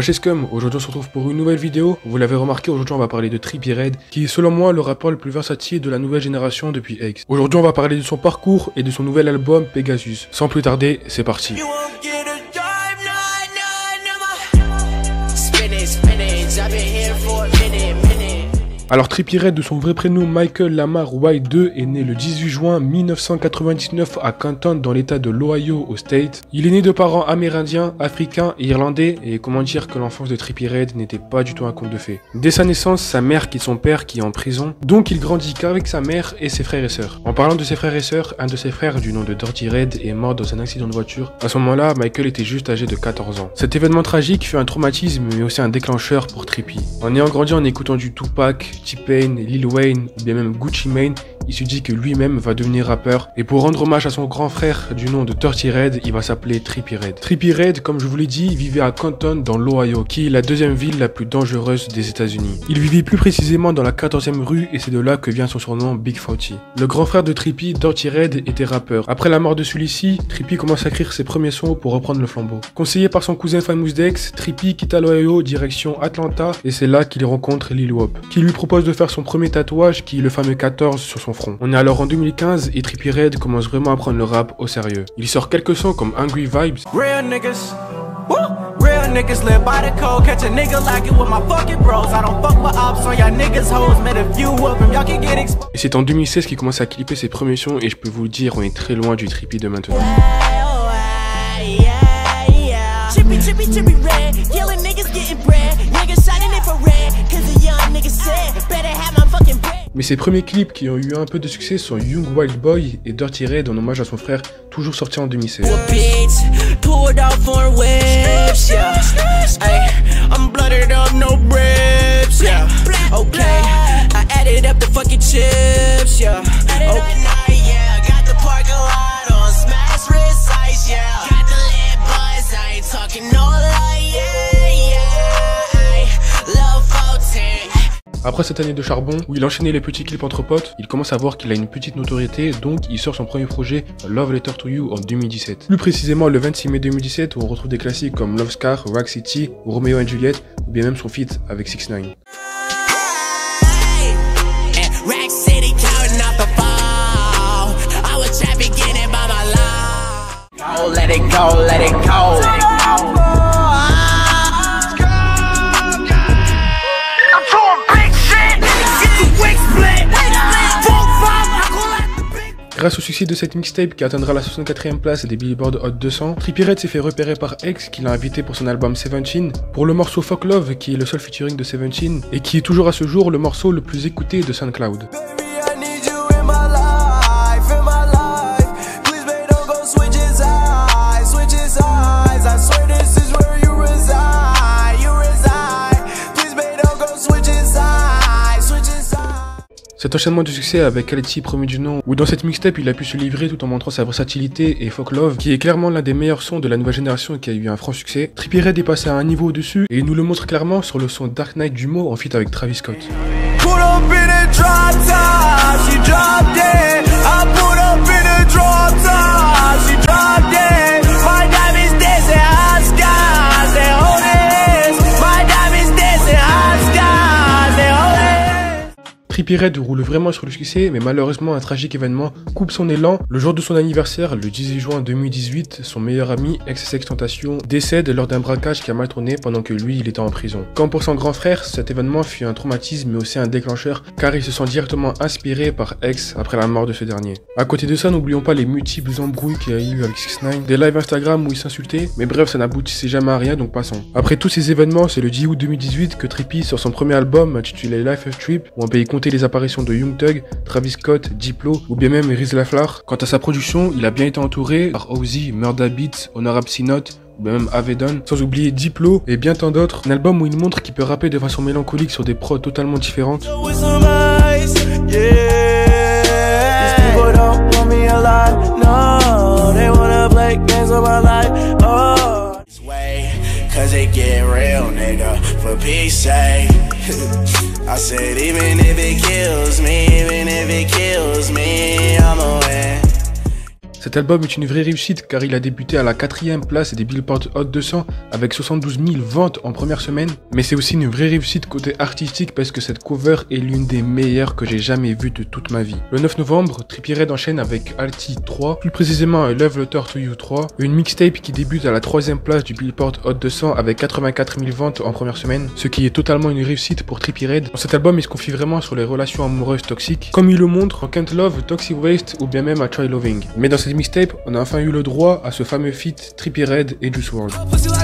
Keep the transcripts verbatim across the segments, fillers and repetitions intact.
Wesh Scum, aujourd'hui on se retrouve pour une nouvelle vidéo. Vous l'avez remarqué, aujourd'hui on va parler de Trippie Redd, qui est selon moi le rappeur le plus versatile de la nouvelle génération depuis X. Aujourd'hui on va parler de son parcours et de son nouvel album Pegasus. Sans plus tarder, c'est parti. Alors Trippie Redd, de son vrai prénom Michael Lamar White deux, est né le dix-huit juin mille neuf cent quatre-vingt-dix-neuf à Canton dans l'état de l'Ohio aux States. Il est né de parents amérindiens, africains et irlandais, et comment dire que l'enfance de Trippie Redd n'était pas du tout un conte de fées. Dès sa naissance, sa mère quitte son père qui est en prison, donc il grandit qu'avec sa mère et ses frères et sœurs. En parlant de ses frères et sœurs, un de ses frères du nom de Dirty Redd est mort dans un accident de voiture. À ce moment-là, Michael était juste âgé de quatorze ans. Cet événement tragique fut un traumatisme mais aussi un déclencheur pour Trippie. En ayant grandi en écoutant du Tupac, T-Pain, Lil Wayne ou bien même Gucci Mane, il se dit que lui-même va devenir rappeur, et pour rendre hommage à son grand frère du nom de Dirty Redd, il va s'appeler Trippie Redd. Trippie Redd, comme je vous l'ai dit, vivait à Canton dans l'Ohio, qui est la deuxième ville la plus dangereuse des États-Unis. Il vivait plus précisément dans la quatorzième rue, et c'est de là que vient son surnom Big Forty. Le grand frère de Trippie, Dirty Redd, était rappeur. Après la mort de celui-ci, Trippie commence à écrire ses premiers sons pour reprendre le flambeau. Conseillé par son cousin Famous Dex, Trippie quitte l'Ohio direction Atlanta, et c'est là qu'il rencontre Lil Wop, qui lui propose de faire son premier tatouage, qui est le fameux quatorze sur son front. On est alors en deux mille quinze et Trippie Redd commence vraiment à prendre le rap au sérieux. Il sort quelques sons comme Angry Vibes, et c'est en deux mille seize qu'il commence à clipper ses premiers sons, et je peux vous le dire, on est très loin du Trippie de maintenant. Trippie, trippie, trippie red, killing niggas getting bread, niggas shining infrared, cause the young niggas said, better have my fucking bread. Mais ses premiers clips qui ont eu un peu de succès sont Young Wild Boy et Dirty Redd en hommage à son frère, toujours sorti en deux mille seize. Après cette année de charbon, où il enchaînait les petits clips entre potes, il commence à voir qu'il a une petite notoriété, donc il sort son premier projet, Love Letter to You, en deux mille dix-sept. Plus précisément le vingt-six mai deux mille dix-sept, où on retrouve des classiques comme Love Scar, Rack City, Romeo and Juliet, ou bien même son feat avec six ix. Grâce au succès de cette mixtape qui atteindra la soixante-quatrième place des Billboard Hot deux cents, Trippie Redd s'est fait repérer par X qui l'a invité pour son album Seventeen pour le morceau Fuck Love qui est le seul featuring de Seventeen et qui est toujours à ce jour le morceau le plus écouté de SoundCloud. Cet enchaînement de succès avec Quality premier du nom, où dans cette mixtape il a pu se livrer tout en montrant sa versatilité, et Fuck Love, qui est clairement l'un des meilleurs sons de la nouvelle génération qui a eu un franc succès, Trippie Redd est passé à un niveau au-dessus, et il nous le montre clairement sur le son Dark Knight du mot en feat avec Travis Scott. Trippie Redd roule vraiment sur le succès, mais malheureusement un tragique événement coupe son élan. Le jour de son anniversaire, le dix-huit juin deux mille dix-huit, son meilleur ami, ex-XXXTentacion, décède lors d'un braquage qui a mal tourné pendant que lui il était en prison. Comme pour son grand frère, cet événement fut un traumatisme mais aussi un déclencheur, car il se sent directement inspiré par X après la mort de ce dernier. À côté de ça, n'oublions pas les multiples embrouilles qu'il y a eu avec six ix, des lives Instagram où il s'insultait, mais bref, ça n'aboutissait jamais à rien, donc passons. Après tous ces événements, c'est le dix août deux mille dix-huit que Trippie sort son premier album intitulé Life of Trip, où on peut y compter les apparitions de Young Thug, Travis Scott, Diplo ou bien même Riz Laflar. Quant à sa production, il a bien été entouré par Ozzy, Murda Beats, Honorable Sinot, ou bien même Avedon, sans oublier Diplo et bien tant d'autres. Un album où il montre qu'il peut rapper de façon mélancolique sur des prods totalement différentes. I said even if it kills me, even if it kills me, I'm a win. Cet album est une vraie réussite car il a débuté à la quatrième place des Billboard Hot deux cents avec soixante-douze mille ventes en première semaine, mais c'est aussi une vraie réussite côté artistique parce que cette cover est l'une des meilleures que j'ai jamais vues de toute ma vie. Le neuf novembre, Trippie Redd enchaîne avec Alti trois, plus précisément Love Letter to You trois, une mixtape qui débute à la troisième place du Billboard Hot deux cents avec quatre-vingt-quatre mille ventes en première semaine, ce qui est totalement une réussite pour Trippie Redd. Dans cet album, il se confie vraiment sur les relations amoureuses toxiques, comme il le montre en Can't Love, Toxic Waste ou bien même à Try Loving. Mais dans cette mixtape, on a enfin eu le droit à ce fameux feat Trippie Redd et Juice world.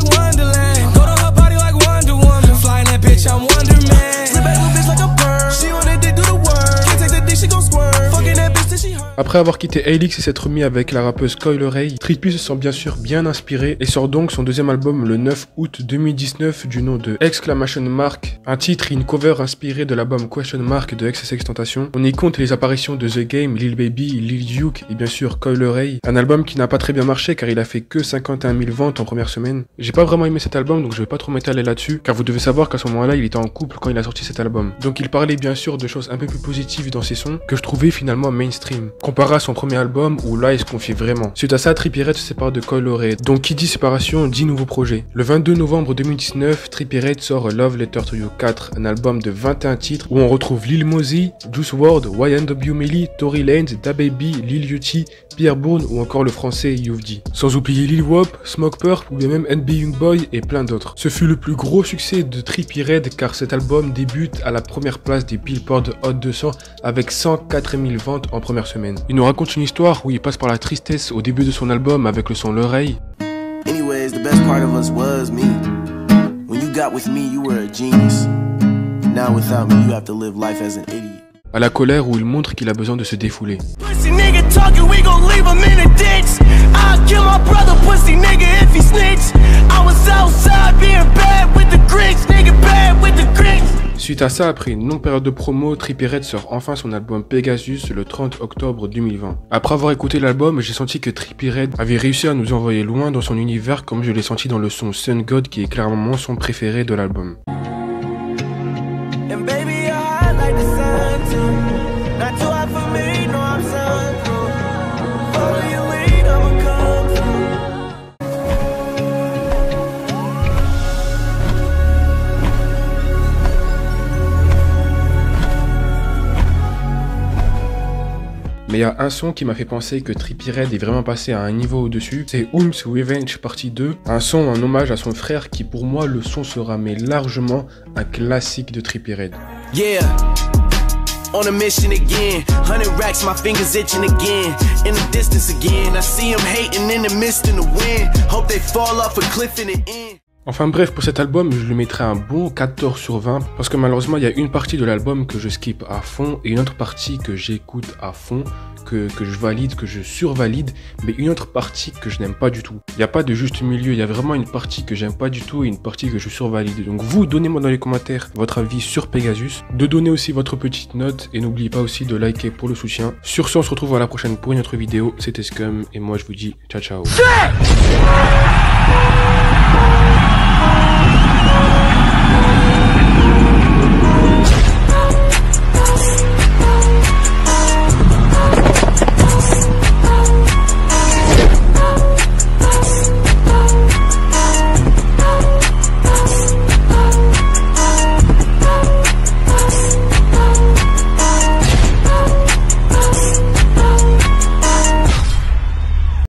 Après avoir quitté A-Lix et s'être mis avec la rappeuse Coi Leray, Trippie se sent bien sûr bien inspiré et sort donc son deuxième album le neuf août deux mille dix-neuf du nom de Exclamation Mark, un titre et une cover inspiré de l'album Question Mark de X S X Tentation. On y compte les apparitions de The Game, Lil Baby, Lil Duke et bien sûr Coi Leray, un album qui n'a pas très bien marché car il a fait que cinquante et un mille ventes en première semaine. J'ai pas vraiment aimé cet album donc je vais pas trop m'étaler là-dessus car vous devez savoir qu'à ce moment-là il était en couple quand il a sorti cet album. Donc il parlait bien sûr de choses un peu plus positives dans ses sons que je trouvais finalement mainstream, comparé à son premier album où là il se confiait vraiment. Suite à ça, Trippie Redd se sépare de Coi Leray, donc qui dit séparation dit nouveau projet. Le vingt-deux novembre deux mille dix-neuf, Trippie Redd sort Love Letter to You quatre, un album de vingt et un titres où on retrouve Lil Mosey, Juice world, Y N W Melly, Tory Lanez, DaBaby, Lil Uzi, Pierre Bourne ou encore le français Youf D. Sans oublier Lil Wop, Smoke Purp ou bien même N B Youngboy et plein d'autres. Ce fut le plus gros succès de Trippie Redd car cet album débute à la première place des Billboard Hot deux cents avec cent quatre mille ventes en première semaine. Il nous raconte une histoire où il passe par la tristesse au début de son album avec le son L'Oreille. Anyways, the best part of us was me. When you got with me, you were a genius. Now without me, you have to live life as an idiot. À la colère où il montre qu'il a besoin de se défouler. Suite à ça, après une longue période de promo, Trippie Redd sort enfin son album Pegasus le trente octobre deux mille vingt. Après avoir écouté l'album, j'ai senti que Trippie Redd avait réussi à nous envoyer loin dans son univers comme je l'ai senti dans le son Sun God qui est clairement mon son préféré de l'album. Mais il y a un son qui m'a fait penser que Trippie Redd est vraiment passé à un niveau au-dessus, c'est Ooms Revenge partie deux, un son en hommage à son frère qui pour moi le son sera mais largement un classique de Trippie Redd. Yeah. On a mission again, hundred racks, my fingers itching again. In the distance again, I see them hating in the mist and the wind. Hope they fall off a cliff in the end. Enfin bref, pour cet album, je lui mettrai un bon quatorze sur vingt parce que malheureusement, il y a une partie de l'album que je skip à fond et une autre partie que j'écoute à fond, que, que je valide, que je survalide, mais une autre partie que je n'aime pas du tout. Il n'y a pas de juste milieu, il y a vraiment une partie que j'aime pas du tout et une partie que je survalide. Donc vous, donnez-moi dans les commentaires votre avis sur Pegasus, de donner aussi votre petite note et n'oubliez pas aussi de liker pour le soutien. Sur ce, on se retrouve à la prochaine pour une autre vidéo. C'était Scum et moi je vous dis ciao ciao.